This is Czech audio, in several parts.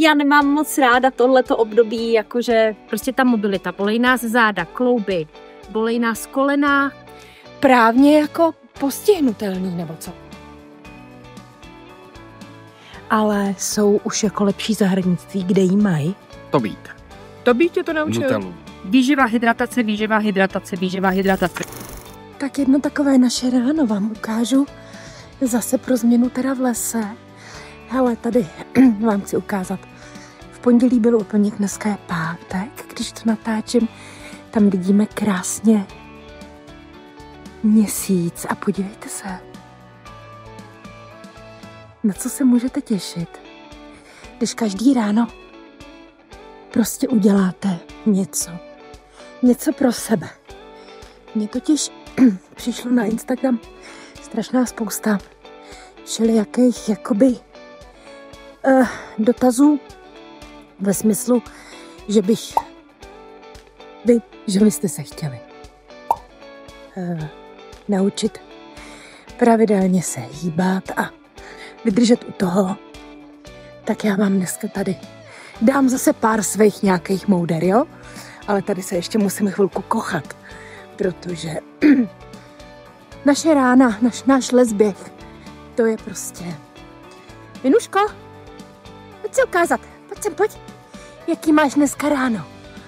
Já nemám moc ráda tohleto období, jakože prostě ta mobilita, bolej nás záda, klouby, bolej nás kolena. Právně jako postihnutelný, nebo co? Ale jsou už jako lepší zahradnictví, kde jí mají? To být tě to naučil. Nutelu. Výživa, hydratace, výživa, hydratace, výživa, hydratace. Tak jedno takové naše ráno vám ukážu. Zase pro změnu teda v lese. Hele, tady vám chci ukázat. V pondělí byl úplněk, dneska je pátek, když to natáčím. Tam vidíme krásně měsíc a podívejte se. Na co se můžete těšit, když každý ráno prostě uděláte něco pro sebe. Mně totiž přišlo na Instagram strašná spousta všelijakých jakoby dotazů ve smyslu, že byste se chtěli naučit pravidelně se hýbat a vydržet u toho, tak já vám dneska tady dám zase pár svých nějakých mouder, jo? Ale tady se ještě musím chvilku kochat, protože naše rána, náš lesběh, to je prostě... Vinuško, pojď se ukázat, pojď. Jaký máš dneska ráno?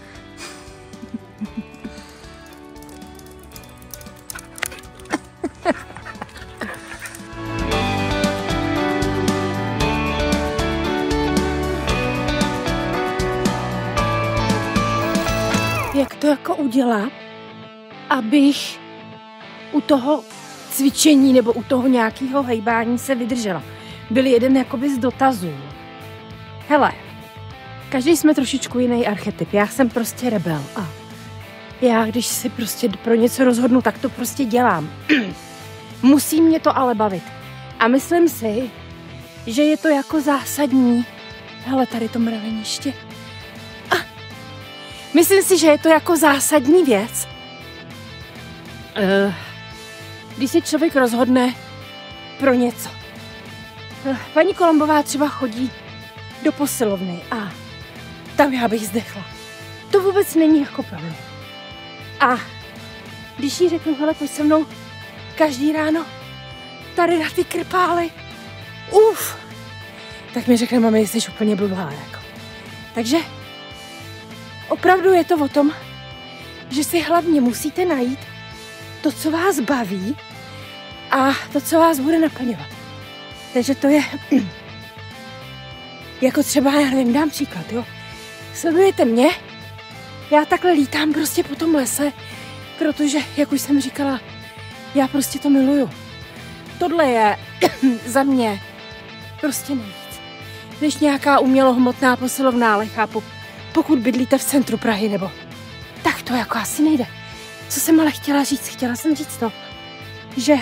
Jak to jako udělat, abych u toho cvičení nebo u toho nějakého hejbání se vydržela? Byl jeden jakoby z dotazů. Hele, každý jsme trošičku jiný archetyp. Já jsem prostě rebel a já, když si prostě pro něco rozhodnu, tak to prostě dělám. Musí mě to ale bavit. A myslím si, že je to jako zásadní. Hele, tady to mraveniště. Myslím si, že je to jako zásadní věc. Když se člověk rozhodne pro něco. Paní Kolombová třeba chodí do posilovny a tam já bych zdechla. To vůbec není jako problém. A když jí řeknu, hele, pojď se mnou každý ráno tady na ty krpály, tak mi řekne, mami, jsi úplně blbá, jako. Takže opravdu je to o tom, že si hlavně musíte najít to, co vás baví a to, co vás bude naplňovat. Takže to je jako třeba, já nevím, dám příklad, jo. Sledujete mě, já takhle lítám prostě po tom lese, protože, jak už jsem říkala, já prostě to miluju. Tohle je za mě prostě nejvíc, než nějaká umělohmotná posilovna, ale chápu, pokud bydlíte v centru Prahy, nebo tak to jako asi nejde. Co jsem ale chtěla říct? Chtěla jsem říct to, že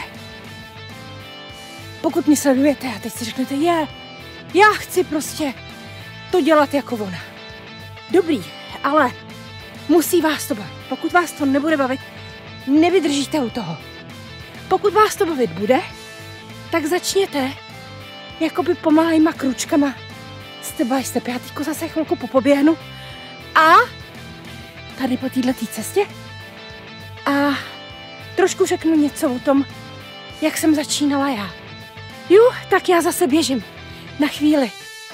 pokud mě sledujete a teď si řeknete, já chci prostě to dělat jako ona. Dobrý, ale musí vás to bavit. Pokud vás to nebude bavit, nevydržíte u toho. Pokud vás to bavit bude, tak začněte jakoby pomalejma kručkama step by step. Já teďko zase chvilku popoběhnu a tady po této cestě a trošku řeknu něco o tom, jak jsem začínala já. Tak já zase běžím na chvíli.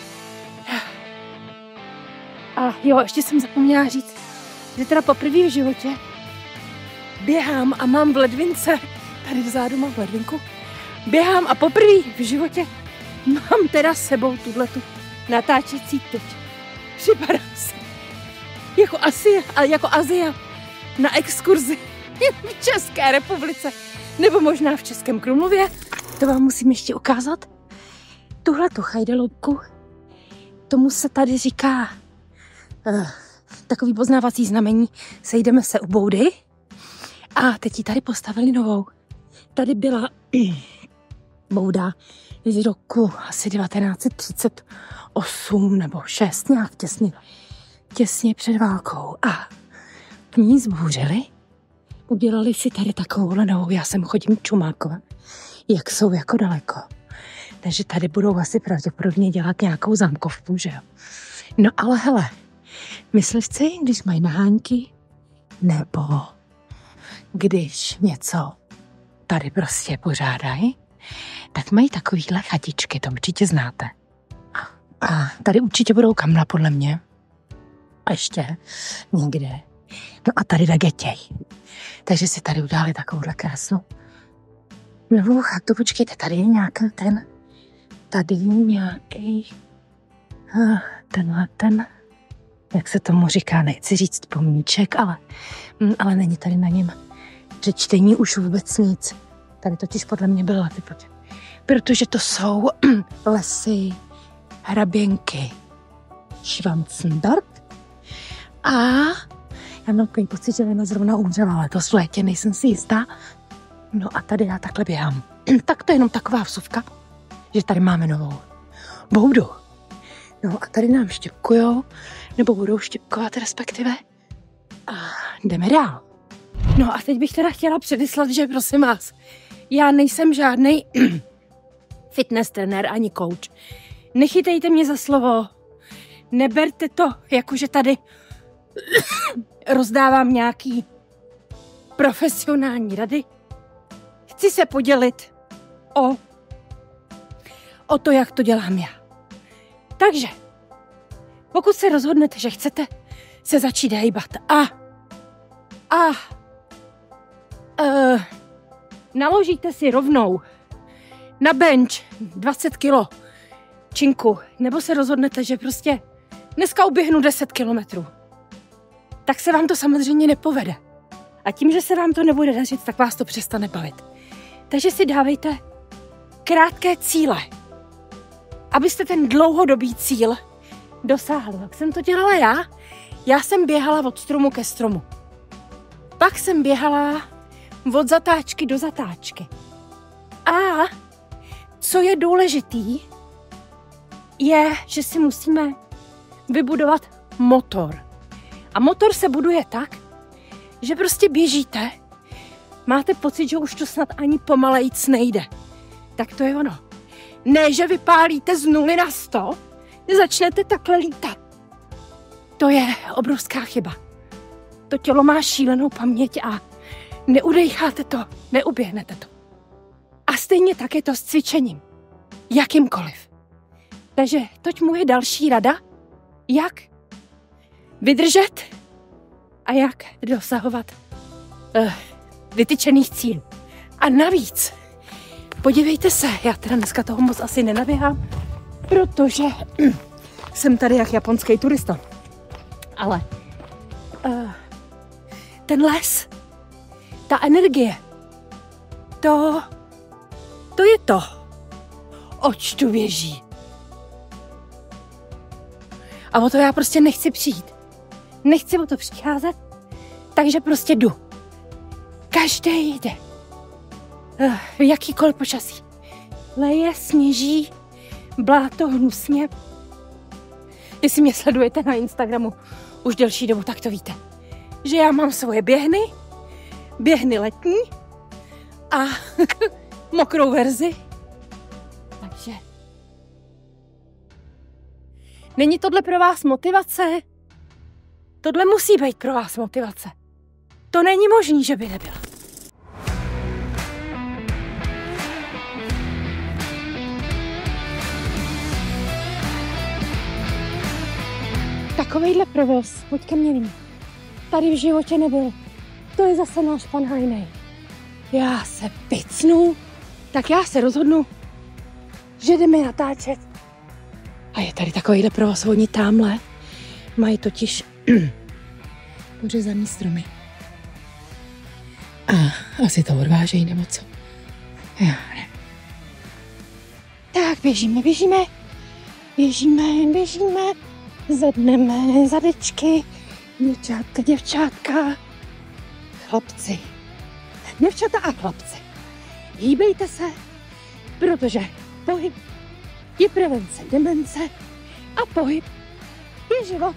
A ještě jsem zapomněla říct, že teda poprvé v životě běhám a mám v ledvince, tady vzadu mám v ledvinku, běhám a poprvé v životě mám teda s sebou tuhletu natáčecí tyč. Připadá se jako Asia na exkurzi v České republice, nebo možná v Českém Krumlově. To vám musím ještě ukázat. Tuhletu chajdeloubku, tomu se tady říká takový poznávací znamení, sejdeme se u boudy a teď ji tady postavili novou. Tady byla bouda z roku asi 1938 nebo 6, nějak těsně před válkou. A k ní zbouřili, udělali si tady takovou novou, já sem chodím čumákovat, jak jsou jako daleko. Takže tady budou asi pravděpodobně dělat nějakou zamkovku, že jo. No ale hele, myslivci, když mají nahánky, nebo když něco tady prostě pořádají, tak mají takovýhle chatičky, to určitě znáte. A tady určitě budou kamna, podle mě. A ještě někde. No a tady vegetěj. Takže si tady udělali takovouhle krásnou novou chatu. Počkejte, tady je nějaký tady je nějaký ten, jak se tomu říká, nechci říct pomníček, ale není tady na něm přečtení už vůbec nic. Tady totiž podle mě bylo protože to jsou lesy hraběnky Schwanzenberg a já mám takový pocit, že Lena zrovna umřela letos v létě, nejsem si jistá. No a tady já takhle běhám. Tak to je jenom taková vsuvka, že tady máme novou boudu. No a tady nám štěpkujou, nebo budou štěpkovat respektive. A jdeme dál. No a teď bych teda chtěla předeslat, že prosím vás, já nejsem žádnej fitness trenér ani coach. Nechytejte mě za slovo. Neberte to, jakože tady rozdávám nějaký profesionální rady. Chci se podělit o to, jak to dělám já. Takže, pokud se rozhodnete, že chcete se začít hejbat naložíte si rovnou na bench 20 kilo činku, nebo se rozhodnete, že prostě dneska uběhnu 10 kilometrů, tak se vám to samozřejmě nepovede. A tím, že se vám to nebude dařit, tak vás to přestane bavit. Takže si dávejte krátké cíle, abyste ten dlouhodobý cíl dosáhli. Jak jsem to dělala já? Já jsem běhala od stromu ke stromu. Pak jsem běhala od zatáčky do zatáčky. A co je důležitý, je, že si musíme vybudovat motor. A motor se buduje tak, že prostě běžíte, máte pocit, že už to snad ani pomalejc nejde. Tak to je ono. Ne, že vypálíte z 0 na 100, začnete takhle lítat. To je obrovská chyba. To tělo má šílenou paměť a neudejcháte to, neuběhnete to. A stejně tak je to s cvičením. Jakýmkoliv. Takže toť moje další rada, jak vydržet a jak dosahovat vytyčených cílů. A navíc, podívejte se, já teda dneska toho moc asi nenaběhám, protože jsem tady jak japonský turista. Ale ten les, ta energie, to je to, oč tu běží. A o to já prostě nechci přijít. Nechci o to přicházet, takže prostě jdu. Každý jde. Jakýkoliv počasí. Leje, sněží, bláto, hnusně. Jestli mě sledujete na Instagramu už delší dobu, tak to víte. Že já mám svoje běhny letní a mokrou verzi. Takže není tohle pro vás motivace? Tohle musí být pro vás motivace. To není možný, že by nebyla. Takovejhle provoz, pojď ke mně vím, tady v životě nebyl. To je zase náš pan Hajnej. Já se picnu, tak já se rozhodnu, že jdeme natáčet. A je tady takovejhle provoz, oni támhle mají totiž pořezaný stromy. A asi to odvážejí, nebo co? Já ne. Tak běžíme. Zedneme zadečky. Děvčátka. Chlapci. Děvčata a chlapci. Hýbejte se, protože pohyb je prevence demence a pohyb je život.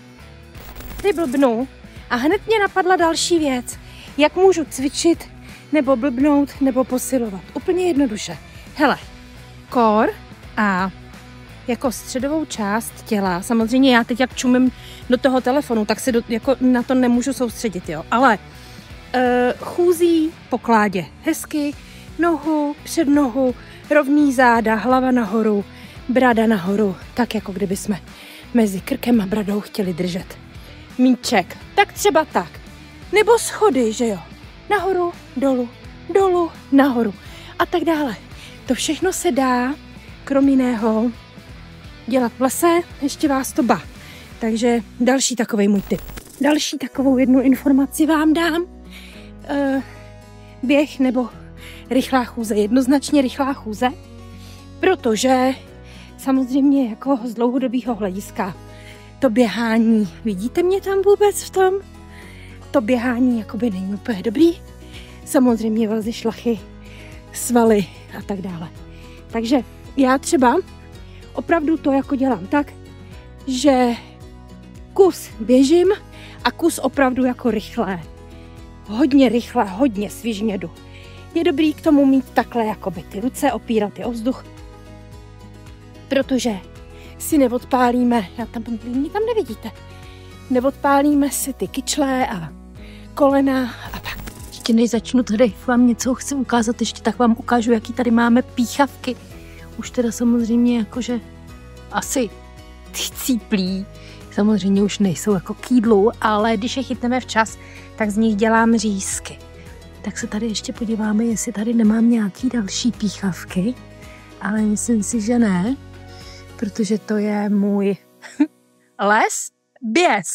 Ty blbnu a hned mě napadla další věc. Jak můžu cvičit nebo blbnout, nebo posilovat. Úplně jednoduše. Hele, kor a jako středovou část těla, samozřejmě já teď jak čumím do toho telefonu, tak se jako na to nemůžu soustředit, jo. Ale chůzí po kládě hezky, nohu, před nohu, rovný záda, hlava nahoru, brada nahoru, tak jako kdyby jsme mezi krkem a bradou chtěli držet míček. Tak třeba tak. Nebo schody, že jo. Nahoru, dolů, dolů, nahoru a tak dále. To všechno se dá, krom jiného, dělat v lese, ještě vás to ba. Takže další takovej můj tip. Další takovou jednu informaci vám dám. Běh nebo rychlá chůze, jednoznačně rychlá chůze, protože samozřejmě jako z dlouhodobého hlediska to běhání, vidíte mě tam vůbec v tom? To běhání jakoby není úplně dobrý. Samozřejmě vazy, šlachy, svaly a tak dále. Takže já třeba opravdu to jako dělám tak, že kus běžím a kus opravdu jako rychlé. Hodně rychle, hodně svižně jdu. Je dobrý k tomu mít takhle jakoby ty ruce, opírat je o vzduch, protože si neodpálíme, mě tam nevidíte, neodpálíme si ty kyčle a kolena a pak. Ještě než začnu tady vám něco chci ukázat, ještě tak vám ukážu, jaký tady máme píchavky. Už teda samozřejmě jakože asi ty cíplí, samozřejmě už nejsou jako k jídlu, ale když je chytneme včas, tak z nich dělám řízky. Tak se tady ještě podíváme, jestli tady nemám nějaký další píchavky, ale myslím si, že ne, protože to je můj les běs.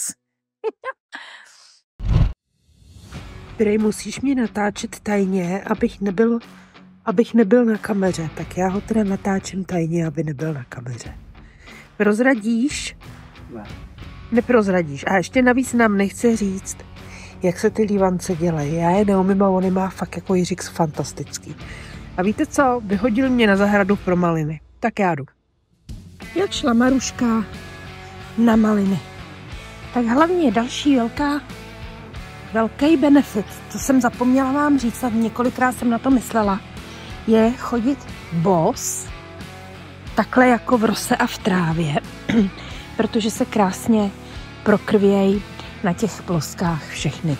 Prej, musíš mě natáčet tajně, abych nebyl na kameře. Tak já ho teda natáčím tajně, aby nebyl na kameře. Prozradíš? Ne. Neprozradíš. A ještě navíc nám nechce říct, jak se ty lívance dělají. Já je neumím a on je má fakt jako Jiřík fantastický. A víte co? Vyhodil mě na zahradu pro maliny. Tak já jdu. Jak šla Maruška na maliny. Tak hlavně je další velký benefit, co jsem zapomněla vám říct a několikrát jsem na to myslela, je chodit bos, takhle jako v rose a v trávě, protože se krásně prokrvějí na těch ploskách všechny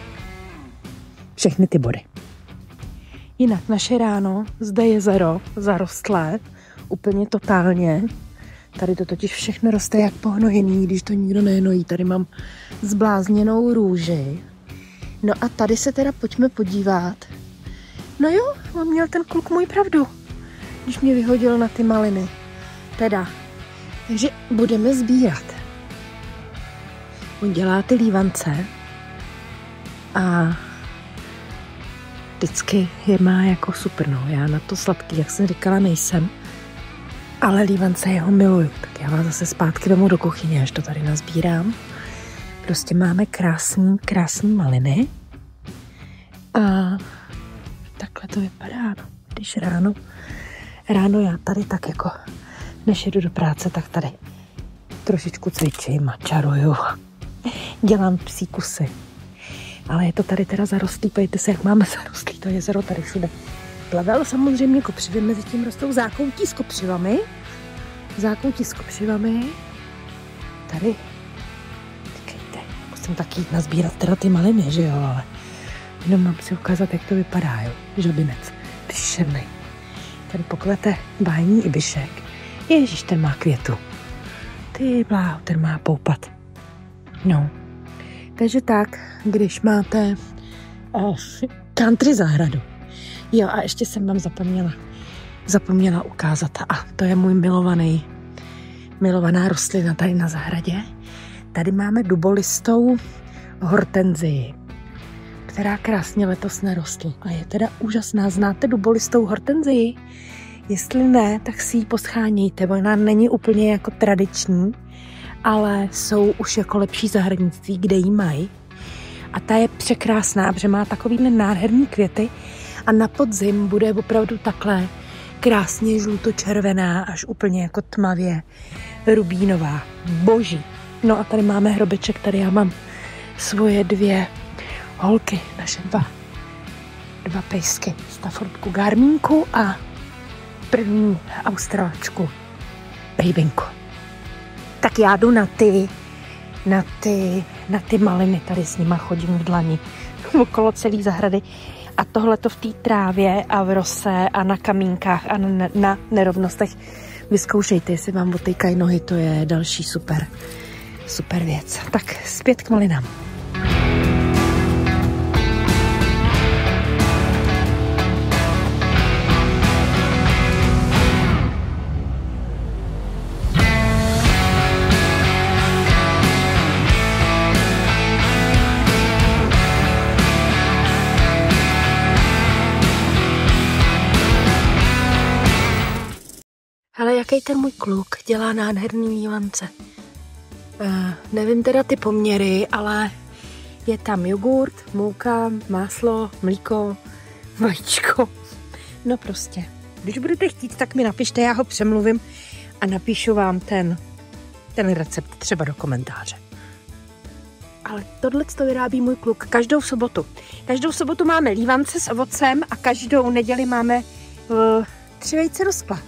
ty body. Jinak naše ráno, zde jezero zarostlé, úplně totálně. Tady to totiž všechno roste jak pohnojený, když to nikdo nehnojí. Tady mám zblázněnou růži. No a tady se teda pojďme podívat. No jo, on měl ten kluk můj pravdu, když mě vyhodil na ty maliny. Teda, takže budeme sbírat. On dělá ty lívance a vždycky je má jako super, no. Já na to sladký, jak jsem říkala, nejsem. Ale lívance jeho miluju. Tak já vás zase zpátky vemu do kuchyně, až to tady nazbírám. Prostě máme krásný maliny. A takhle to vypadá, no. Když ráno já tady tak jako, než jedu do práce, tak tady trošičku cvičím a čaruju. Dělám psí kusy. Ale je to tady teda zarostlý, pojďte se, jak máme zarostlý to jezero tady všude. Plevel samozřejmě kopřivy, mezi tím rostou zákoutí s kopřivami. Tady, říkejte, musím taky jít nazbírat teda ty maliny, že jo, ale jenom mám si ukázat, jak to vypadá, jo, žabinec, příšernej. Tady pokvete bájní ibišek. Ježíš, ten má květu. Ty bláho, ten má poupat. No, takže tak, když máte country zahradu. Jo, a ještě jsem vám zapomněla ukázat. A to je můj milovaná rostlina tady na zahradě. Tady máme dubolistou hortenzii, která krásně letos narostla. A je teda úžasná. Znáte dubolistou hortenzii? Jestli ne, tak si ji poschánějte. Ona není úplně jako tradiční, ale jsou už jako lepší zahradnictví, kde ji mají. A ta je překrásná, protože má takovýhle nádherný květy a na podzim bude opravdu takhle krásně žlutočervená, až úplně jako tmavě rubínová. Boží. No a tady máme hrobeček, tady já mám svoje 2 holky, naše 2 2 pejsky. Staffordku Garmínku a první Australačku Babynku. Tak já jdu na ty maliny, tady s nima chodím v dlani okolo celé zahrady a tohleto v té trávě a v rose a na kamínkách a na nerovnostech. Vyzkoušejte, jestli vám otejkají nohy, to je další super věc. Tak zpět k malinám. Ale jaký ten můj kluk dělá nádherný lívance. Nevím teda ty poměry, ale je tam jogurt, mouka, máslo, mlíko, vajíčko. No prostě. Když budete chtít, tak mi napište, já ho přemluvím a napíšu vám ten recept třeba do komentáře. Ale tohle to vyrábí můj kluk každou sobotu. Každou sobotu máme lívance s ovocem a každou neděli máme 3 vejce do skla.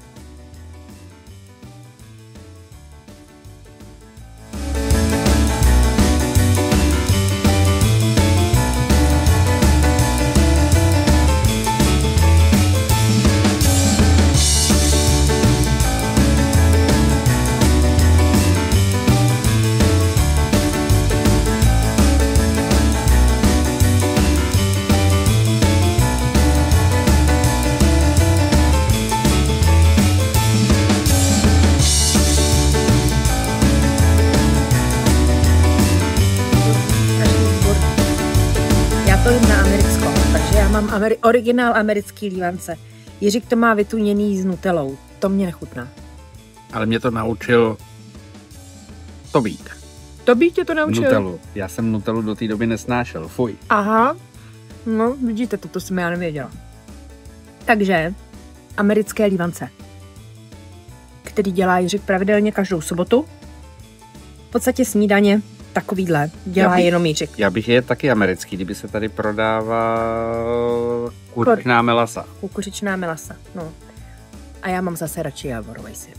Na americkou, takže já mám originál americký lívance. Jiřík to má vytuněný s nutelou, to mě nechutná. Ale mě to naučil Tobík. Tobík tě to naučil? Nutelu. Já jsem nutelu do té doby nesnášel, fuj. Aha, no vidíte, to jsem já nevěděla. Takže americké lívance, který dělá Jiřík pravidelně každou sobotu. V podstatě snídaně takovýhle dělá jenom Jiřík. Já bych je taky americký, kdyby se tady prodával kukuřičná melasa. Kukuřičná melasa, no. A já mám zase radši javorovej syr.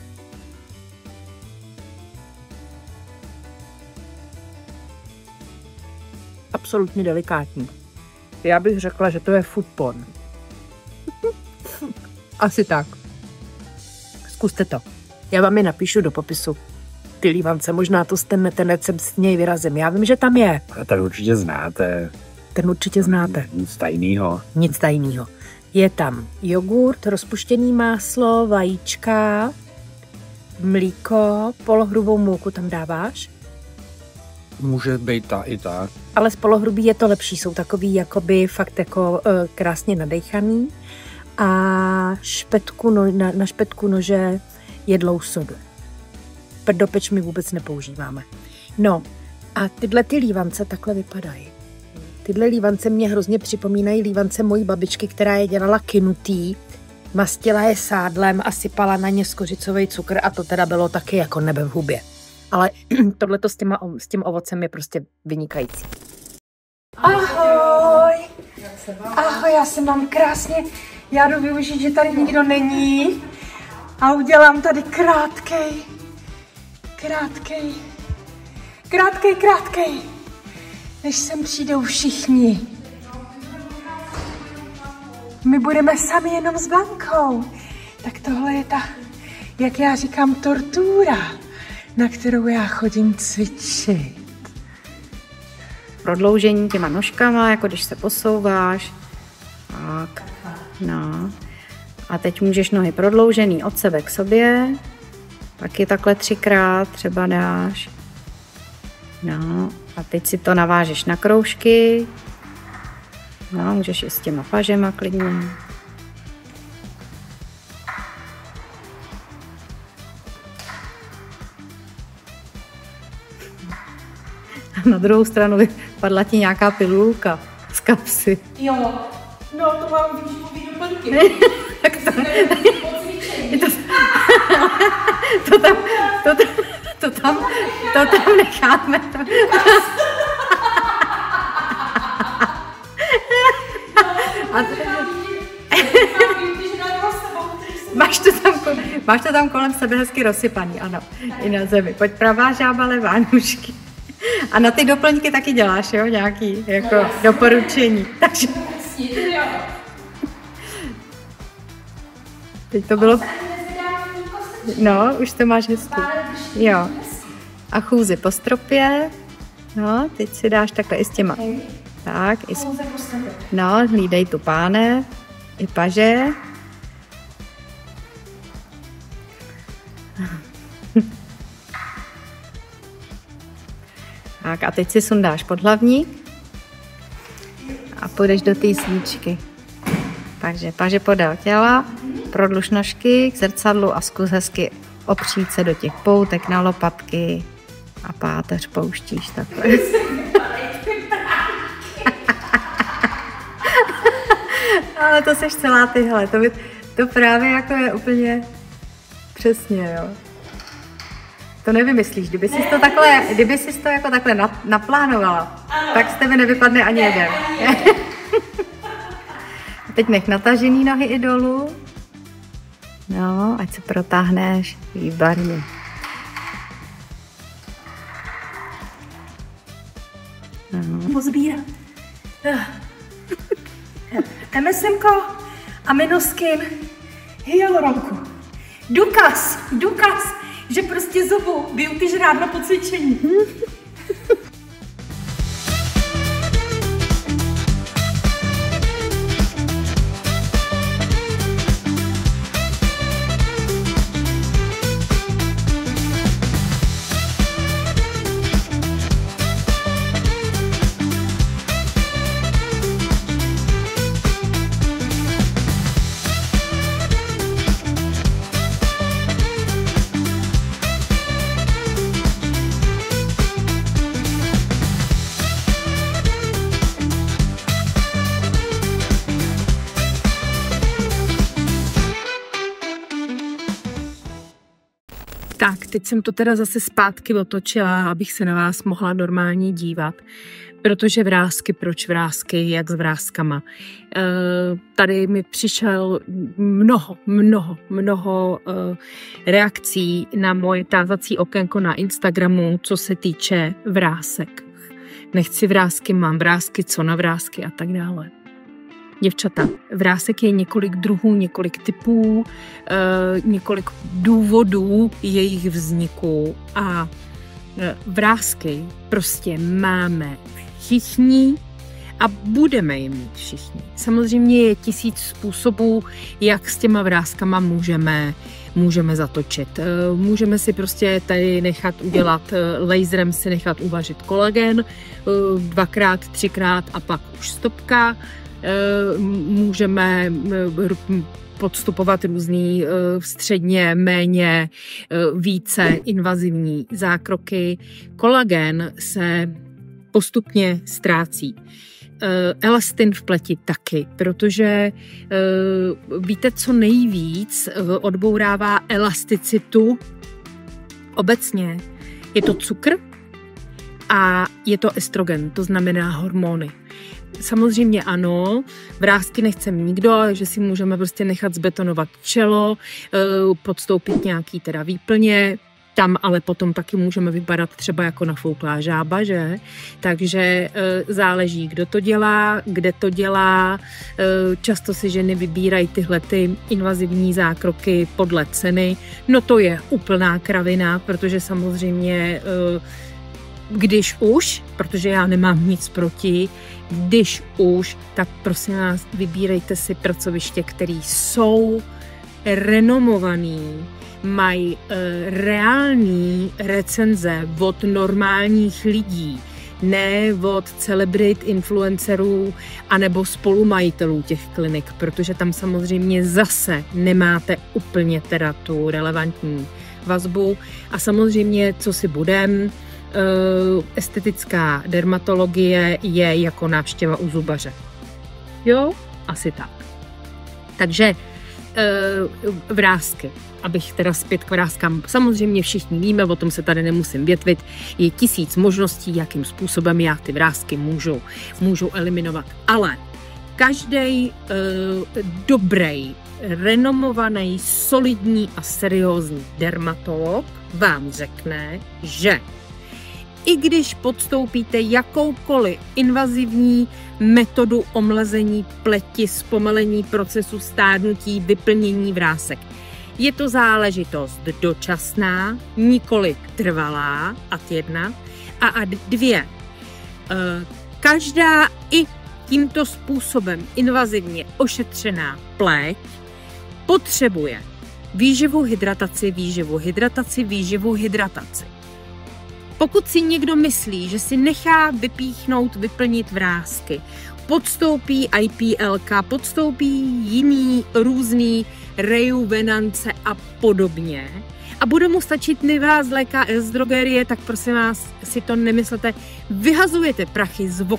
Absolutně delikátní. Já bych řekla, že to je food porn. Asi tak. Zkuste to. Já vám je napíšu do popisu. Ty lívance, možná to ten recept s něj vyrazím. Já vím, že tam je. A ten určitě znáte. Ten určitě znáte. Nic tajného. Nic tajného. Je tam jogurt, rozpuštěný máslo, vajíčka, mlíko, polohrubou mouku tam dáváš. Může být i tak. Ale z polohrubý je to lepší, jsou takový jakoby fakt jako krásně nadejchaný. A na špetku nože jedlou sodu. Prdopeč my vůbec nepoužíváme. No a tyhle ty lívance takhle vypadají. Tyhle lívance mě hrozně připomínají lívance mojí babičky, která je dělala kynutý, mastila je sádlem a sypala na ně skořicový cukr a to teda bylo taky jako nebe v hubě. Ale tohleto s tím ovocem je prostě vynikající. Ahoj! Ahoj, já se mám krásně, já jdu využít, že tady nikdo není a udělám tady krátkej, než sem přijdou všichni. My budeme sami jenom s Blankou. Tak tohle je ta, jak já říkám, tortura, na kterou já chodím cvičit. Prodloužení těma nožkama, jako když se posouváš. Tak, no. A teď můžeš nohy prodloužený od sebe k sobě. Taky takhle 3krát třeba dáš. No, a teď si to navážeš na kroužky. No, můžeš i s těma pažema klidně. A na druhou stranu padla ti nějaká pilulka z kapsy. Jo, no to mám výživový doplňky. Tak to tam necháme. Máš to tam kolem sebe hezky rozsypaný, ano. I na zemi. Pojď pravá žába, levá nůžky. A na ty doplňky taky děláš, jo? Nějaký jako doporučení. Takže... Teď to bylo... No, už to máš hezky. Jo. A chůzi po stropě. No, teď si dáš takhle i s těma. Tak, i s... No, hlídej tu pánev, i paže. Tak a teď si sundáš podhlavník a půjdeš do té svíčky. Takže paže podél těla, prodluž nožky k zrcadlu a zkus hezky opřít se do těch poutek na lopatky a páteř pouštíš takhle. Ale to seš celá tyhle, to právě jako je úplně přesně, jo. To nevymyslíš, kdyby jsi to jako takhle naplánovala, tak z tebe nevypadne ani jeden. Teď nech natažený nohy i dolů. No, ať se protáhneš, výborně. Pozbírat. MSMko, aminoskin, hyaluronku. Důkaz, že prostě zobu beauty žrádlo po cvičení. Tak, teď jsem to teda zase zpátky otočila, abych se na vás mohla normálně dívat. Protože vrásky, proč vrásky, jak s vrázkama. Tady mi přišel mnoho reakcí na moje tázací okénko na Instagramu, co se týče vrásek. Nechci vrásky, mám vrásky, co na vrásky a tak dále. Děvčata, vrásek je několik druhů, několik typů, několik důvodů jejich vzniku a vrásky prostě máme všichni a budeme je mít všichni. Samozřejmě je 1000 způsobů, jak s těma vrázkama můžeme zatočit. Můžeme si prostě tady nechat udělat, laserem si nechat uvařit kolagen 2x, 3x a pak už stopka. Můžeme podstupovat různý středně, méně, více invazivní zákroky. Kolagen se postupně ztrácí. Elastin v pleti taky, protože víte, co nejvíc odbourává elasticitu obecně. Je to cukr a je to estrogen, to znamená hormony. Samozřejmě ano, vrásky nechceme nikdo, že si můžeme prostě nechat zbetonovat čelo, podstoupit nějaký teda výplně, tam ale potom taky můžeme vypadat třeba jako nafouklá žába, že? Takže záleží, kdo to dělá, kde to dělá. Často si ženy vybírají tyhle ty invazivní zákroky podle ceny. No to je úplná kravina, protože samozřejmě když už, protože já nemám nic proti, když už, tak prosím vás, vybírejte si pracoviště, které jsou renomovaný, mají reální recenze od normálních lidí, ne od celebrit, influencerů anebo spolumajitelů těch klinik, protože tam samozřejmě zase nemáte úplně teda tu relevantní vazbu. A samozřejmě, co si budem, estetická dermatologie je jako návštěva u zubaře. Jo? Asi tak. Takže vrásky, abych teda zpět k vrázkám. Samozřejmě všichni víme, o tom se tady nemusím větvit. Je 1000 možností, jakým způsobem já ty vrásky můžu eliminovat. Ale každý dobrý, renomovaný, solidní a seriózní dermatolog vám řekne, že i když podstoupíte jakoukoliv invazivní metodu omlazení pleti, zpomalení procesu stárnutí, vyplnění vrásek, je to záležitost dočasná, nikoli trvalá, ad 1, a ad 2. Každá i tímto způsobem invazivně ošetřená pleť potřebuje výživu, hydrataci. Pokud si někdo myslí, že si nechá vypíchnout, vyplnit vrásky, podstoupí IPLK, podstoupí jiný různý rejuvenance a podobně a bude mu stačit Nivea z léka z drogerie, tak prosím vás, si to nemyslete. Vyhazujete prachy z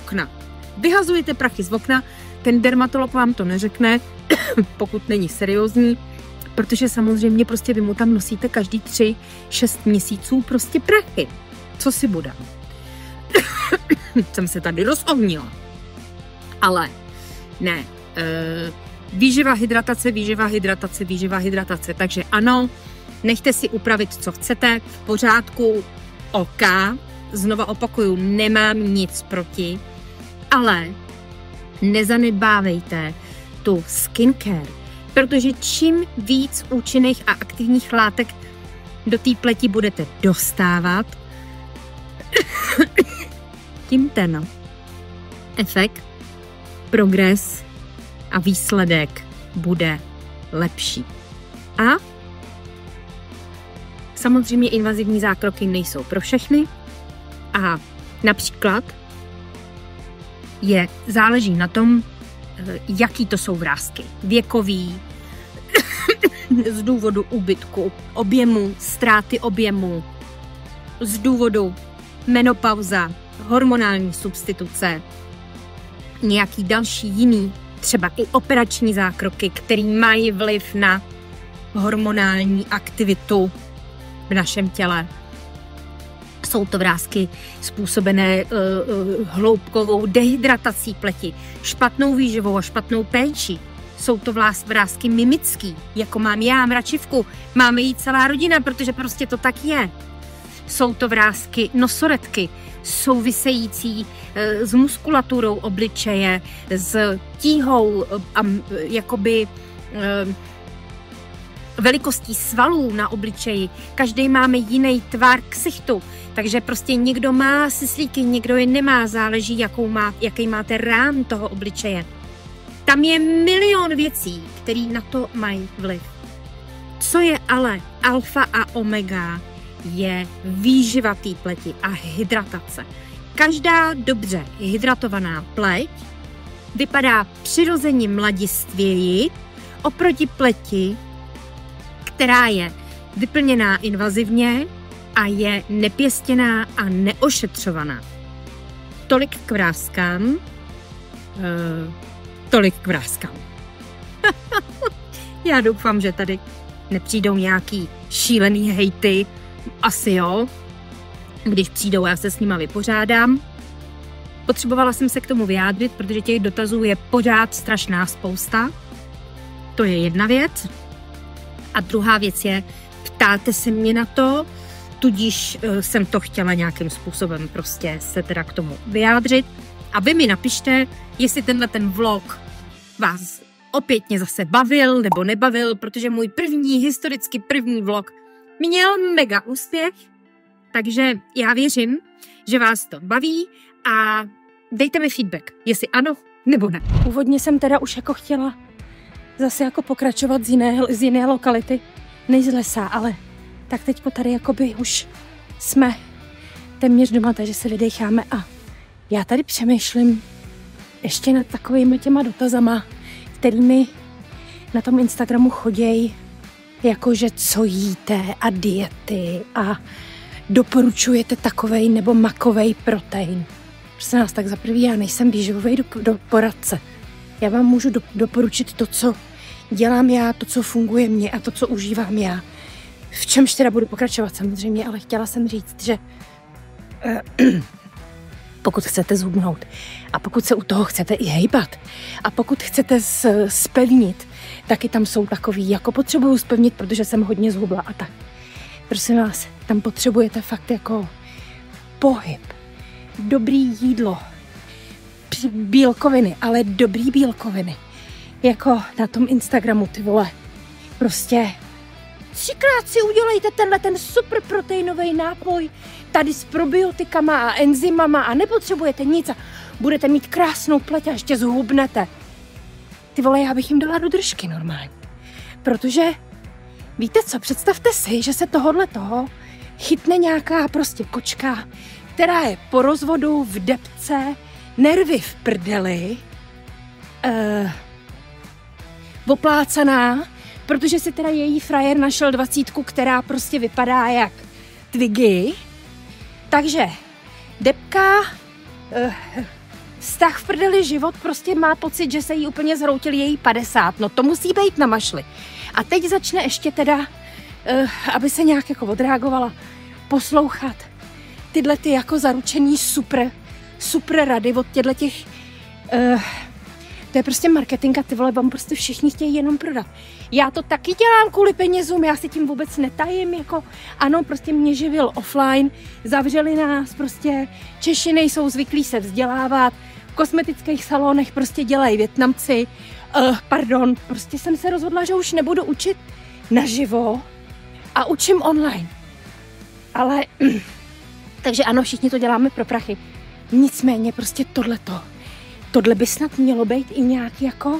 okna, ten dermatolog vám to neřekne, pokud není seriózní, protože samozřejmě prostě vy mu tam nosíte každý 3-6 měsíců prostě prachy. Co si budem? Jsem se tady rozohnila. Ale ne. Výživa, hydratace. Takže ano, nechte si upravit, co chcete, v pořádku, OK. Znova opakuju, nemám nic proti, ale nezanedbávejte tu skincare, protože čím víc účinných a aktivních látek do té pleti budete dostávat, tím ten efekt, progres a výsledek bude lepší. A samozřejmě invazivní zákroky nejsou pro všechny a například záleží na tom, jaký to jsou vrásky. Věkový, z důvodu úbytku objemu, ztráty objemu, z důvodu menopauza, hormonální substituce, nějaký další jiný, třeba i operační zákroky, které mají vliv na hormonální aktivitu v našem těle. Jsou to vrásky způsobené hloubkovou dehydratací pleti, špatnou výživou a špatnou péčí. Jsou to vrásky mimický, jako mám já, mračivku, máme jí celá rodina, protože prostě to tak je. Jsou to vrásky nosoretky, související s muskulaturou obličeje, s tíhou a jakoby velikostí svalů na obličeji. Každý máme jiný tvar ksichtu, takže prostě někdo má syslíky, někdo je nemá, záleží, jaký máte rám toho obličeje. Tam je milion věcí, které na to mají vliv. Co je ale alfa a omega, je výživa té pleti a hydratace. Každá dobře hydratovaná pleť vypadá přirozeně mladistvěji oproti pleti, která je vyplněná invazivně a je nepěstěná a neošetřovaná. Tolik k vráskám. Já doufám, že tady nepřijdou nějaký šílený hejty. Asi jo. Když přijdou, já se s nima vypořádám. Potřebovala jsem se k tomu vyjádřit, protože těch dotazů je pořád strašná spousta. To je jedna věc. A druhá věc je, ptáte se mě na to, tudíž jsem to chtěla nějakým způsobem prostě se teda k tomu vyjádřit. A vy mi napište, jestli ten vlog vás opětně zase bavil nebo nebavil, protože můj historicky první vlog měl mega úspěch, takže já věřím, že vás to baví a dejte mi feedback, jestli ano nebo ne. Původně jsem teda už jako chtěla zase jako pokračovat z jiné lokality, než z lesa, ale tak teďko tady jakoby už jsme téměř doma, takže se vydecháme a já tady přemýšlím ještě nad takovými těma dotazama, kterými na tom Instagramu chodějí, jakože co jíte a diety a doporučujete takovej nebo makovej protein. Prostě nás tak za prvý, já nejsem výživový poradce. Já vám můžu doporučit to, co dělám já, to, co funguje mně a to, co užívám já. V čemž teda budu pokračovat samozřejmě, ale chtěla jsem říct, že pokud chcete zhubnout a pokud se u toho chcete i hejbat a pokud chcete zpevnit, taky tam jsou takový, jako potřebuju zpevnit, protože jsem hodně zhubla a tak. Prosím vás, tam potřebujete fakt jako pohyb, dobrý jídlo, bílkoviny, ale dobrý bílkoviny. Jako na tom Instagramu, ty vole, prostě 3krát si udělejte ten super proteinový nápoj, tady s probiotikama a enzymama a nepotřebujete nic a budete mít krásnou pleť a ještě zhubnete. Ty vole, já bych jim dala do držky normálně. Protože, víte co, představte si, že se toho chytne nějaká prostě kočka, která je po rozvodu v depce, nervy v prdeli, oplácaná, protože si teda její frajer našel 20, která prostě vypadá jak Twiggy. Takže depka, vztah v prdeli, život, prostě má pocit, že se jí úplně zhroutil její 50. No to musí být na mašli. A teď začne ještě teda, aby se nějak jako odreagovala, poslouchat tyhle ty jako zaručený super rady od těch to je prostě marketing a ty vole, vám prostě všichni chtějí jenom prodat. Já to taky dělám kvůli penězům, já si tím vůbec netajím, jako ano, prostě mě živil offline, zavřeli nás, prostě Češi nejsou zvyklí se vzdělávat, v kosmetických salonech prostě dělají Vietnamci, prostě jsem se rozhodla, že už nebudu učit naživo a učím online. Ale, takže ano, všichni to děláme pro prachy. Nicméně prostě tohle by snad mělo být i nějak jako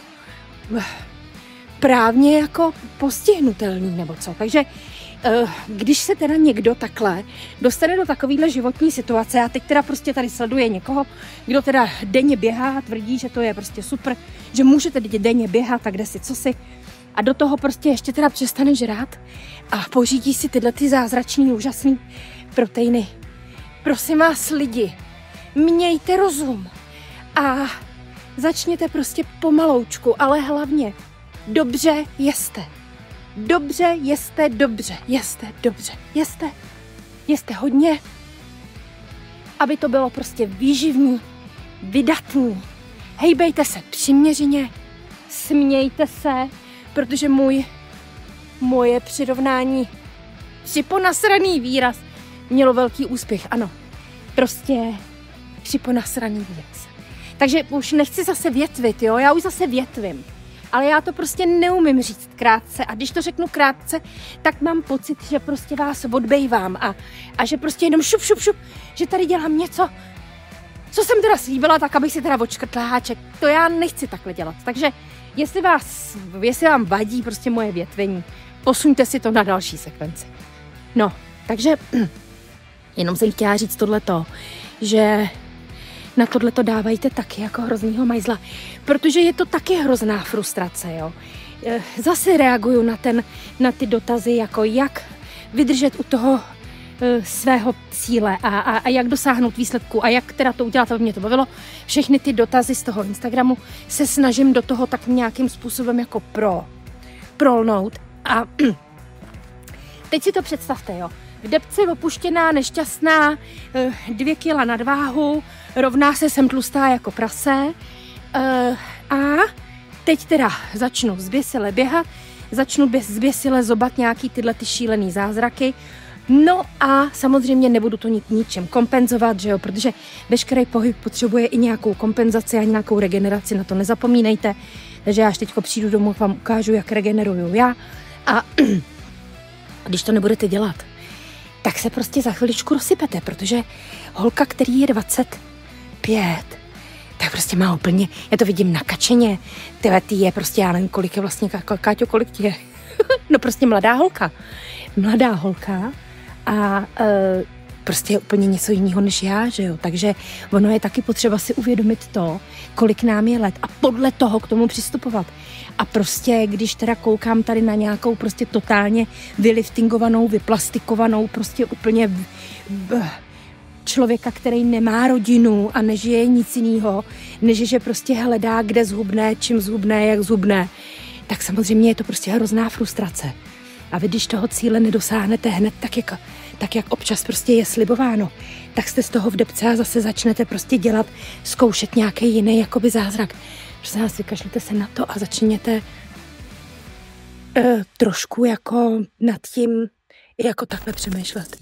právně jako postihnutelný nebo co. Takže když se teda někdo takhle dostane do takovýhle životní situace a teď teda prostě tady sleduje někoho, kdo teda denně běhá, tvrdí, že to je prostě super, že můžete denně běhat a kde si co si a do toho prostě ještě teda přestane žrát a pořídí si tyhle ty zázračný, úžasný proteiny. Prosím vás lidi, mějte rozum. A začněte prostě pomaloučku, ale hlavně dobře jeste. Dobře jeste, dobře jeste, dobře jeste. Jeste hodně, aby to bylo prostě výživný, vydatný. Hejbejte se přiměřeně, smějte se, protože moje přirovnání, připonasraný výraz, mělo velký úspěch. Ano, prostě připonasraný výraz. Takže už nechci zase větvit, jo? Já už zase větvím. Ale já to prostě neumím říct krátce. A když to řeknu krátce, tak mám pocit, že prostě vás odbejvám. A že prostě jenom šup, že tady dělám něco, co jsem teda slíbila, tak abych si teda odškrtla háček. To já nechci takhle dělat. Takže jestli vám vadí prostě moje větvení, posuňte si to na další sekvenci. No, takže jenom jsem chtěla říct tohleto, že na tohleto dávajte taky jako hroznýho majzla, protože je to taky hrozná frustrace, jo. Zase reaguju na ty dotazy, jako jak vydržet u toho svého cíle a jak dosáhnout výsledku a jak teda to udělat, aby mě to bavilo. Všechny ty dotazy z toho Instagramu se snažím do toho tak nějakým způsobem jako prolnout. A teď si to představte, jo. V depce opuštěná, nešťastná, 2 kila nadváhu, rovná se jsem tlustá jako prase a teď teda začnu zběsile běhat, začnu zběsile zobat nějaký tyhle ty šílený zázraky, no a samozřejmě nebudu to ničem kompenzovat, že jo, protože veškerý pohyb potřebuje i nějakou kompenzaci a nějakou regeneraci, na to nezapomínejte, takže já až teďko přijdu domů, vám ukážu, jak regeneruju já a když to nebudete dělat, tak se prostě za chviličku rozsypete, protože holka, který je 25, tak prostě má úplně, já to vidím na Kačeně, ty je prostě, já nevím, kolik je vlastně, Káťo, kolik ti je? No prostě mladá holka a prostě je úplně něco jiného než já, že jo, takže ono je taky potřeba si uvědomit to, kolik nám je let a podle toho k tomu přistupovat. A prostě, když teda koukám tady na nějakou prostě totálně vyliftingovanou, vyplastikovanou, prostě úplně člověka, který nemá rodinu a nežije nic jiného, než že prostě hledá, kde zhubne, čím zhubne, jak zhubne, tak samozřejmě je to prostě hrozná frustrace. A vy, když toho cíle nedosáhnete hned, tak jako tak jak občas prostě je slibováno, tak jste z toho v depce a zase začnete prostě dělat, zkoušet nějaký jiný jakoby zázrak. Prostě nás vykašlete se na to a začněte trošku jako nad tím jako takhle přemýšlet.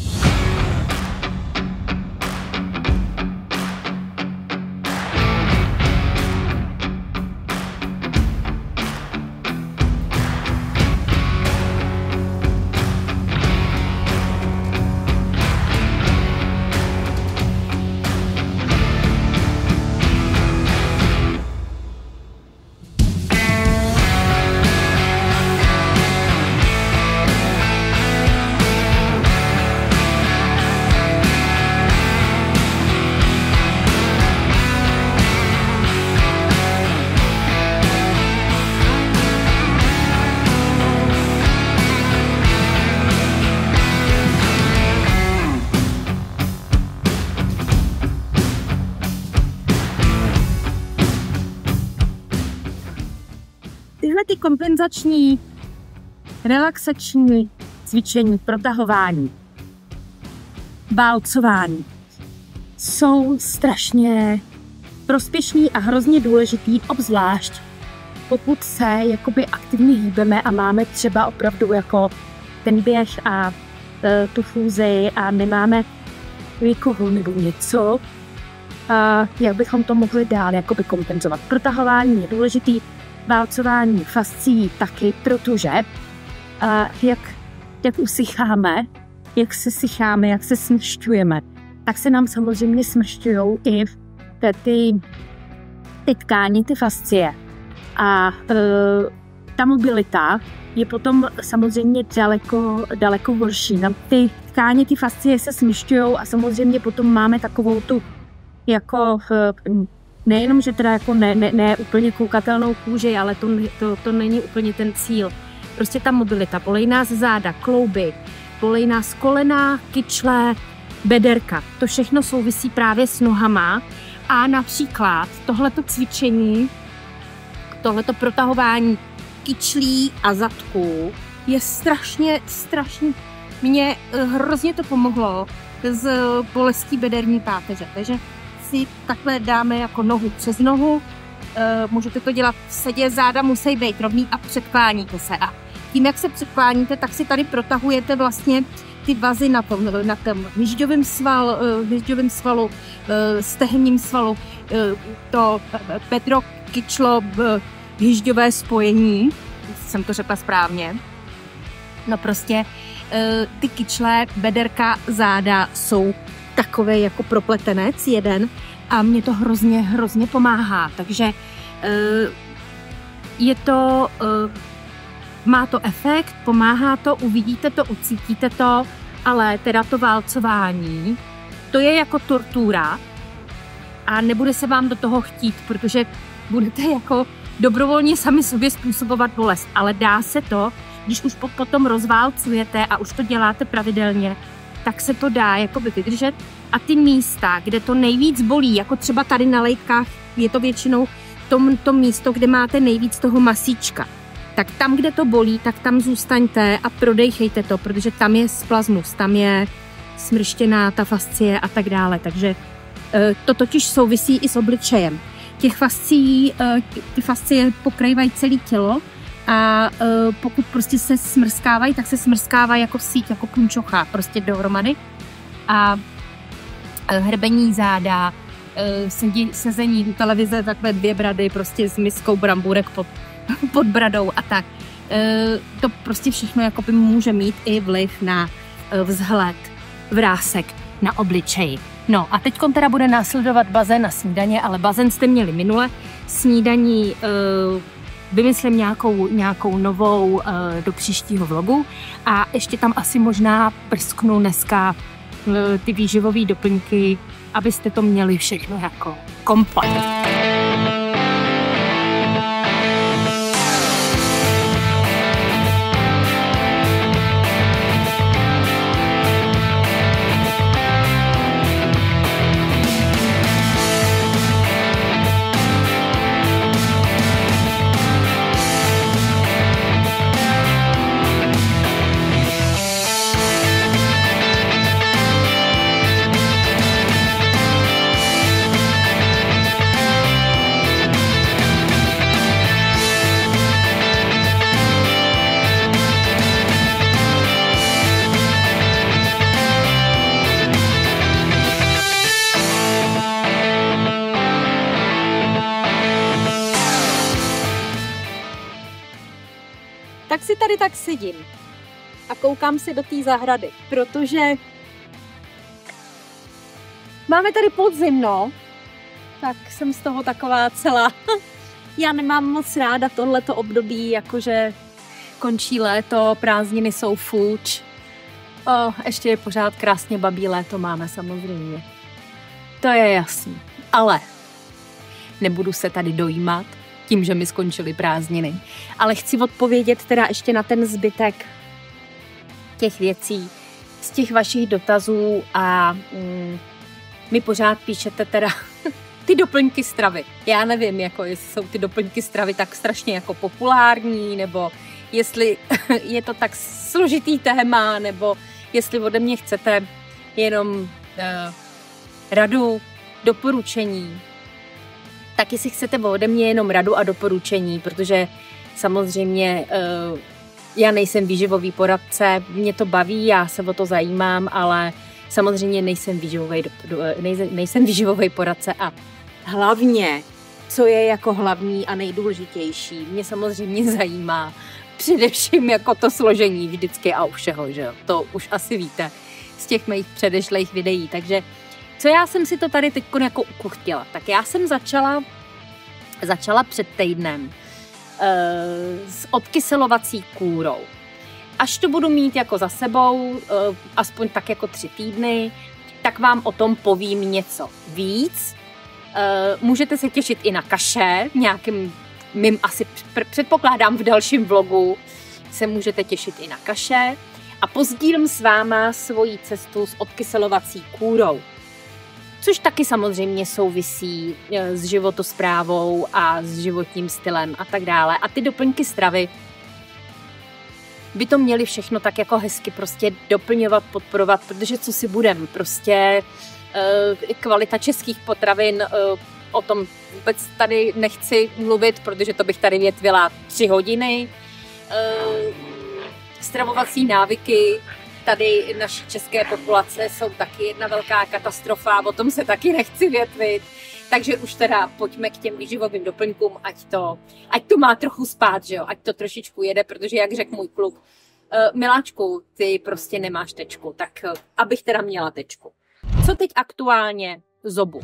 Tyhle ty kompenzační, relaxační cvičení, protahování, válcování jsou strašně prospěšný a hrozně důležitý, obzvlášť pokud se jakoby aktivně hýbeme a máme třeba opravdu jako ten běh a tu fúzi a nemáme výkovu nebo něco, jak bychom to mohli dál jakoby kompenzovat. Protahování je důležitý, válcování fascií taky, protože jak usycháme, jak se sycháme, jak se smršťujeme, tak se nám samozřejmě smršťujou i ty tkáně, ty fascie. A ta mobilita je potom samozřejmě daleko horší. Ty tkáně, ty fascie se smršťujou a samozřejmě potom máme takovou tu jako nejenom, že teda jako ne úplně koukatelnou kůži, ale to není úplně ten cíl. Prostě ta mobilita, bolej nás záda, klouby, bolej nás kolena, kyčle, bederka. To všechno souvisí právě s nohama a například tohleto cvičení, tohleto protahování kyčlí a zadků je strašně, mě hrozně to pomohlo z bolestí bederní páteře, takže si takhle dáme jako nohu přes nohu, můžete to dělat v sedě, záda musí být rovný a předkláníte se. A tím, jak se předkláníte, tak si tady protahujete vlastně ty vazy na tom hvěžďovém svalu, stehenním svalu, to bedro, kyčlo, hvěžďové spojení, jsem to řekla správně. No prostě ty kyčle, bederka, záda jsou takový jako propletenec jeden a mě to hrozně pomáhá, takže je to, má to efekt, pomáhá to, uvidíte to, ucítíte to, ale teda to válcování, to je jako tortura a nebude se vám do toho chtít, protože budete jako dobrovolně sami sobě způsobovat bolest, ale dá se to, když už potom rozválcujete a už to děláte pravidelně, tak se to dá jakoby vydržet a ty místa, kde to nejvíc bolí, jako třeba tady na lejtkách, je to většinou to místo, kde máte nejvíc toho masíčka. Tak tam, kde to bolí, tak tam zůstaňte a prodejchejte to, protože tam je splasmus, tam je smrštěná ta fascie a tak dále. Takže to totiž souvisí i s obličejem. Těch fascií, ty fascie pokrývají celé tělo a pokud prostě se smrskávají, tak se smrskávají jako síť, jako punčocha, prostě dohromady. A hrbení záda, sezení u televize, takové 2 brady, prostě s miskou brambůrek pod bradou a tak. To prostě všechno jakoby může mít i vliv na vzhled vrásek na obličeji. No a teď teda bude následovat bazén na snídaně, ale bazén jste měli minule. Snídaní vymyslím nějakou novou do příštího vlogu a ještě tam asi možná prsknu dneska ty výživové doplňky, abyste to měli všechno jako komplet. si tady tak sedím a koukám si do té zahrady, protože máme tady podzim, no, tak jsem z toho taková celá. Já nemám moc ráda tohleto období, jakože končí léto, prázdniny jsou fuč. Ještě je pořád krásně babí léto máme samozřejmě. To je jasný. Ale nebudu se tady dojímat tím, že mi skončily prázdniny. Ale chci odpovědět teda ještě na ten zbytek těch věcí z těch vašich dotazů a mi pořád píšete teda ty doplňky stravy. Já nevím, jako jestli jsou ty doplňky stravy tak strašně jako populární, nebo jestli je to tak složitý téma, nebo jestli ode mě chcete jenom radu, doporučení. Tak jestli chcete ode mě jenom radu a doporučení, protože samozřejmě já nejsem výživový poradce, mě to baví, já se o to zajímám, ale samozřejmě nejsem výživový poradce a hlavně, co je jako hlavní a nejdůležitější, mě samozřejmě zajímá především jako to složení vždycky a u všeho, že jo? To už asi víte z těch mých předešlých videí, takže co já jsem si to tady teď jako ukuchtila, tak já jsem začala před týdnem s odkyselovací kůrou. Až to budu mít jako za sebou, aspoň tak jako 3 týdny, tak vám o tom povím něco víc. Můžete se těšit i na kaše, nějakým mým asi předpokládám v dalším vlogu se můžete těšit i na kaše a pozdílím s váma svoji cestu s odkyselovací kůrou. Což taky samozřejmě souvisí s životosprávou a s životním stylem a tak dále. A ty doplňky stravy by to měly všechno tak jako hezky prostě doplňovat, podporovat, protože co si budem, prostě kvalita českých potravin, o tom vůbec tady nechci mluvit, protože to bych tady větvila 3 hodiny. Stravovací návyky tady naší české populace jsou taky jedna velká katastrofa, o tom se taky nechci větvit. Takže už teda pojďme k těm výživovým doplňkům, ať to má trochu spát, že jo? Ať to trošičku jede, protože jak řekl můj kluk, miláčku, ty prostě nemáš tečku, tak abych teda měla tečku. Co teď aktuálně zobu?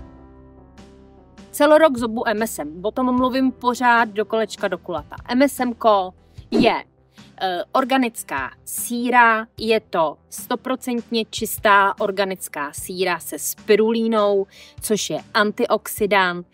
Celorok zobu MSM, o tom mluvím pořád do kolečka do kulata. MSMko je organická síra, je to 100% čistá organická síra se spirulínou, což je antioxidant,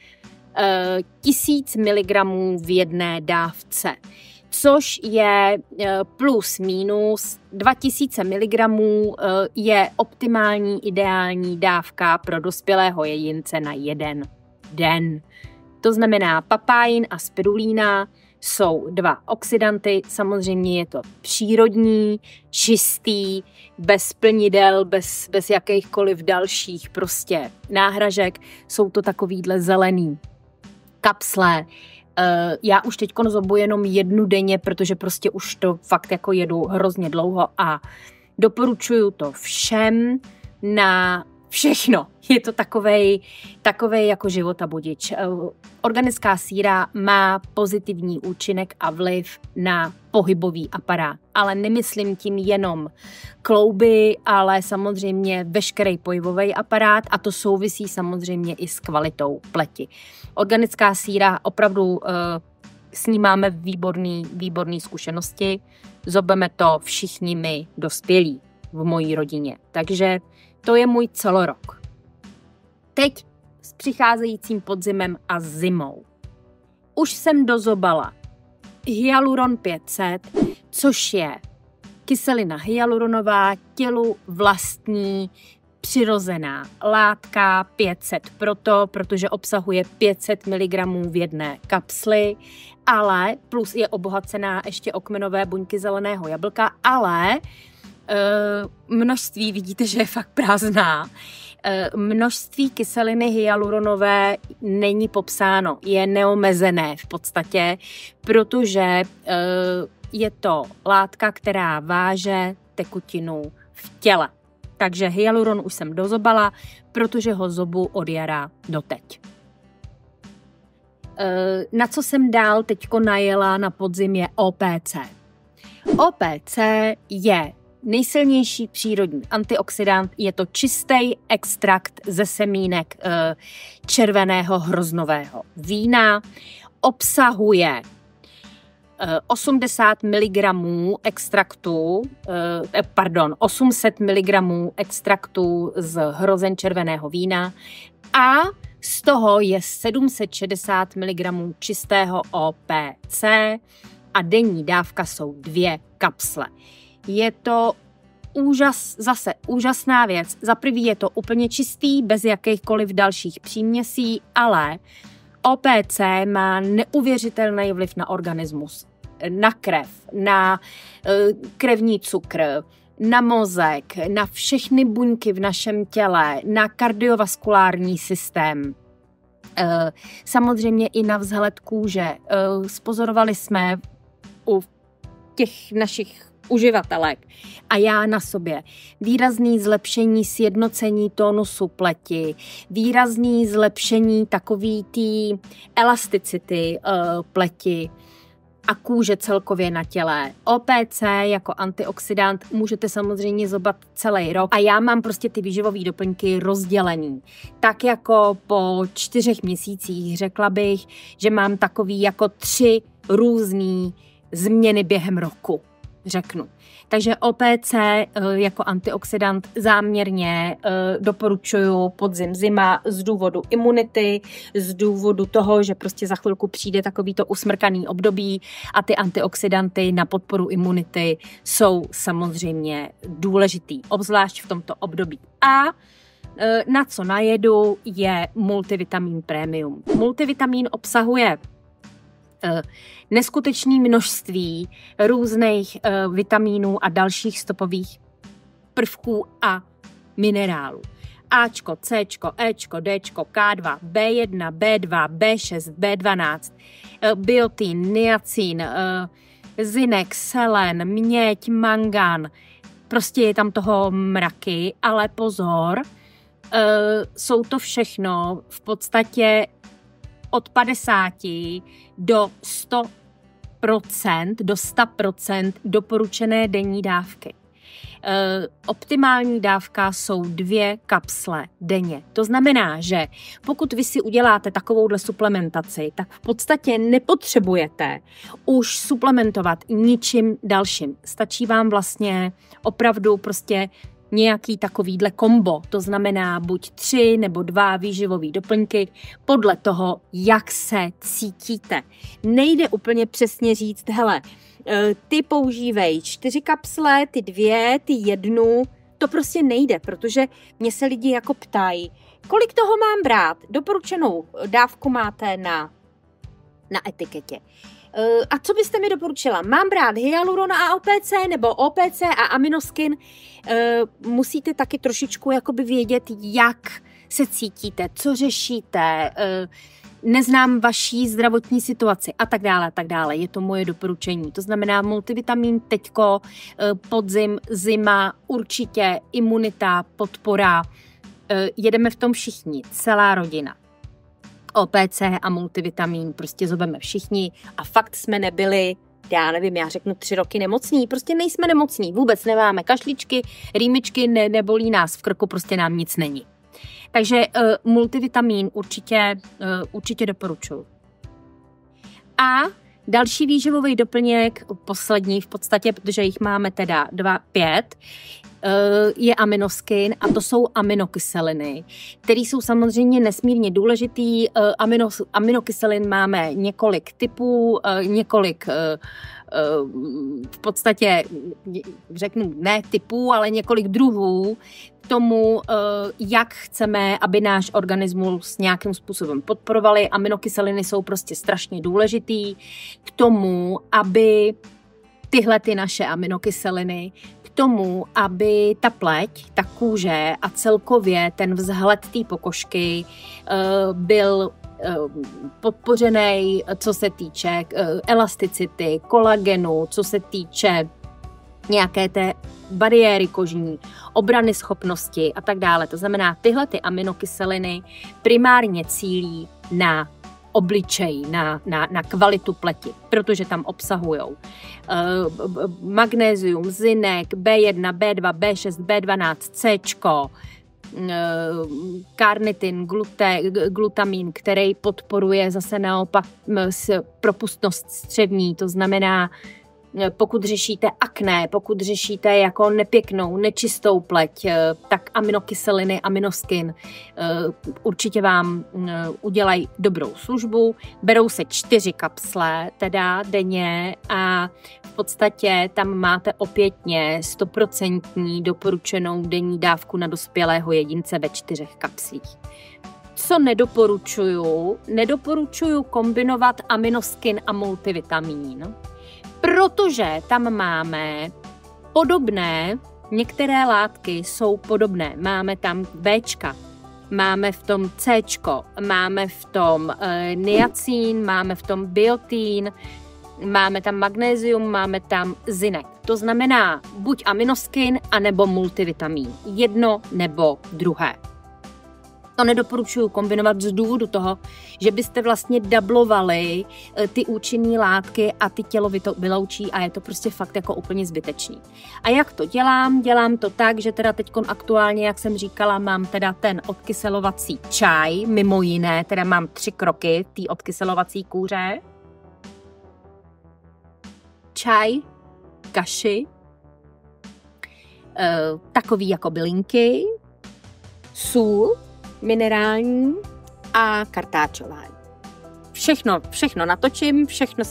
1000 mg v jedné dávce, což je plus minus 2000 mg je optimální ideální dávka pro dospělého jedince na 1 den. To znamená papájin a spirulína jsou 2 oxidanty, samozřejmě je to přírodní, čistý, bez plnidel, bez jakýchkoliv dalších prostě náhražek. Jsou to takovýhle zelený kapsle. Já už teď zobu jenom 1 denně, protože prostě už to fakt jako jedu hrozně dlouho a doporučuju to všem na všechno. Je to takovej jako životabudič. Organická síra má pozitivní účinek a vliv na pohybový aparát, ale nemyslím tím jenom klouby, ale samozřejmě veškerý pohybový aparát a to souvisí samozřejmě i s kvalitou pleti. Organická síra opravdu s ní máme výborný zkušenosti. Zobeme to všichni my dospělí v mojí rodině. Takže to je můj celorok. Teď s přicházejícím podzimem a zimou. Už jsem dozobala hyaluron 500, což je kyselina hyaluronová, tělu vlastní, přirozená látka 500 protože obsahuje 500 mg v jedné kapsli, ale plus je obohacená ještě o kmenové buňky zeleného jablka, ale množství, vidíte, že je fakt prázdná, množství kyseliny hyaluronové není popsáno, je neomezené v podstatě, protože je to látka, která váže tekutinu v těle. Takže hyaluron už jsem dozobala, protože ho zobu od jara doteď. Na co jsem dál teďko najela na podzim je OPC. OPC je nejsilnější přírodní antioxidant, je to čistý extrakt ze semínek červeného hroznového vína, obsahuje 800 mg extraktu z hrozen červeného vína a z toho je 760 mg čistého OPC a denní dávka jsou 2 kapsle. Je to zase úžasná věc. Za prvý je to úplně čistý, bez jakýchkoliv dalších příměsí, ale OPC má neuvěřitelný vliv na organismus, na krev, na krevní cukr, na mozek, na všechny buňky v našem těle, na kardiovaskulární systém. Samozřejmě i na vzhled kůže. Spozorovali jsme u těch našich uživatelek a já na sobě výrazný zlepšení sjednocení tónusu pleti, výrazný zlepšení takový té elasticity pleti a kůže celkově na těle. OPC jako antioxidant můžete samozřejmě zobat celý rok a já mám prostě ty výživové doplňky rozdělený. Tak jako po 4 měsících řekla bych, že mám takový jako 3 různý změny během roku, řeknu. Takže OPC jako antioxidant záměrně doporučuju podzim, zima z důvodu imunity, z důvodu toho, že prostě za chvilku přijde takovýto usmrkaný období a ty antioxidanty na podporu imunity jsou samozřejmě důležitý, obzvlášť v tomto období. A na co najedu je multivitamin premium. Multivitamin obsahuje neskutečné množství různých vitamínů a dalších stopových prvků a minerálů. Ačko, Cčko, Ečko, Dčko, K2, B1, B2, B6, B12, biotin, niacin, zinek, selen, měď, mangan. Prostě je tam toho mraky, ale pozor, jsou to všechno v podstatě od 50 do 100% doporučené denní dávky. Optimální dávka jsou 2 kapsle denně. To znamená, že pokud vy si uděláte takovouhle suplementaci, tak v podstatě nepotřebujete už suplementovat ničím dalším. Stačí vám vlastně opravdu prostě nějaký takovýhle kombo, to znamená buď 3 nebo 2 výživové doplňky podle toho, jak se cítíte. Nejde úplně přesně říct, hele, ty používej 4 kapsle, ty 2, ty 1, to prostě nejde, protože mě se lidi jako ptají, kolik toho mám brát, doporučenou dávku máte na etiketě. A co byste mi doporučila? Mám brát hyaluron a OPC nebo OPC a aminoskin? Musíte taky trošičku jakoby vědět, jak se cítíte, co řešíte, neznám vaší zdravotní situaci a tak dále, a tak dále. Je to moje doporučení. To znamená multivitamin teďko, podzim, zima, určitě imunita, podpora. Jedeme v tom všichni, celá rodina. OPC a multivitamin prostě zobeme všichni a fakt jsme nebyli, já nevím, já řeknu 3 roky nemocní, prostě nejsme nemocní, vůbec nemáme kašličky, rýmičky, nebolí nás v krku, prostě nám nic není. Takže multivitamin určitě doporučuji. A další výživový doplněk, poslední v podstatě, protože jich máme teda 5, je aminoskin a to jsou aminokyseliny, které jsou samozřejmě nesmírně důležitý. Aminokyselin máme několik typů, v podstatě řeknu ne typů, ale několik druhů k tomu, jak chceme, aby náš organismus nějakým způsobem podporovali. Aminokyseliny jsou prostě strašně důležitý k tomu, aby tyhle ty naše aminokyseliny k tomu, aby ta pleť, ta kůže a celkově ten vzhled té pokožky byl podpořený, co se týče elasticity, kolagenu, co se týče nějaké té bariéry kožní, obrany schopnosti a tak dále. To znamená, tyhle ty aminokyseliny primárně cílí na obličej, na kvalitu pleti, protože tam obsahují magnézium, zinek, B1, B2, B6, B12, C, karnitin, glutamin, který podporuje zase naopak propustnost střevní, to znamená, pokud řešíte akné, pokud řešíte jako nepěknou, nečistou pleť, tak aminokyseliny, aminoskin určitě vám udělají dobrou službu. Berou se 4 kapsle teda denně a v podstatě tam máte opětně 100% doporučenou denní dávku na dospělého jedince ve 4 kapslích. Co nedoporučuju kombinovat aminoskin a multivitamin, protože tam máme podobné, některé látky jsou podobné. Máme tam Bčka, máme v tom Cčko, máme v tom niacin, máme v tom biotín, máme tam magnézium, máme tam zinek. To znamená buď aminoskin, anebo multivitamin. Jedno nebo druhé. To nedoporučuju kombinovat z důvodu toho, že byste vlastně dublovali ty účinné látky a ty tělo vyloučí a je to prostě fakt jako úplně zbytečný. A jak to dělám? Dělám to tak, že teda teďkon aktuálně, jak jsem říkala, mám teda ten odkyselovací čaj, mimo jiné, teda mám 3 kroky té odkyselovací kůře. Čaj, kaši, takový jako bylinky, sůl, minerální a kartáčování. Všechno natočím,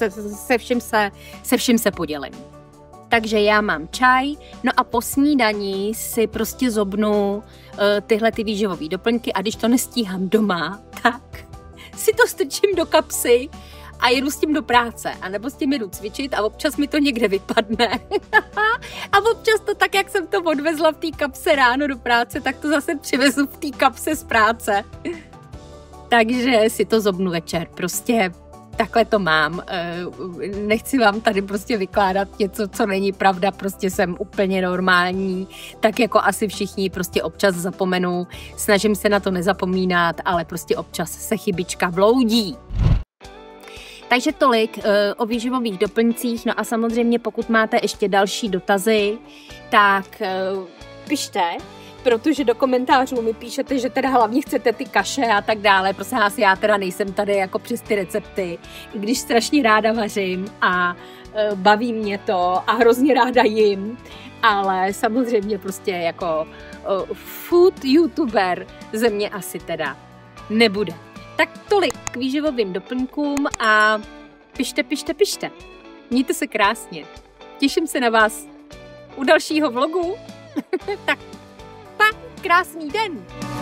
se vším se podělím. Takže já mám čaj, no a po snídani si prostě zobnu tyhle ty výživové doplňky a když to nestíhám doma, tak si to strčím do kapsy a jedu s tím do práce, anebo s tím jedu cvičit a občas mi to někde vypadne. A občas to tak, jak jsem to odvezla v té kapse ráno do práce, tak to zase přivezu v té kapse z práce. Takže si to zobnu večer. Prostě takhle to mám. Nechci vám tady prostě vykládat něco, co není pravda, prostě jsem úplně normální, tak jako asi všichni prostě občas zapomenu. Snažím se na to nezapomínat, ale prostě občas se chybička vloudí. Takže tolik o výživových doplňcích, no a samozřejmě pokud máte ještě další dotazy, tak pište, protože do komentářů mi píšete, že teda hlavně chcete ty kaše a tak dále. Prosím vás, já teda nejsem tady jako přes ty recepty, i když strašně ráda vařím a baví mě to a hrozně ráda jim, ale samozřejmě prostě jako food youtuber ze mě asi teda nebude. Tak tolik k výživovým doplňkům a pište. Mějte se krásně. Těším se na vás u dalšího vlogu. Tak, krásný den.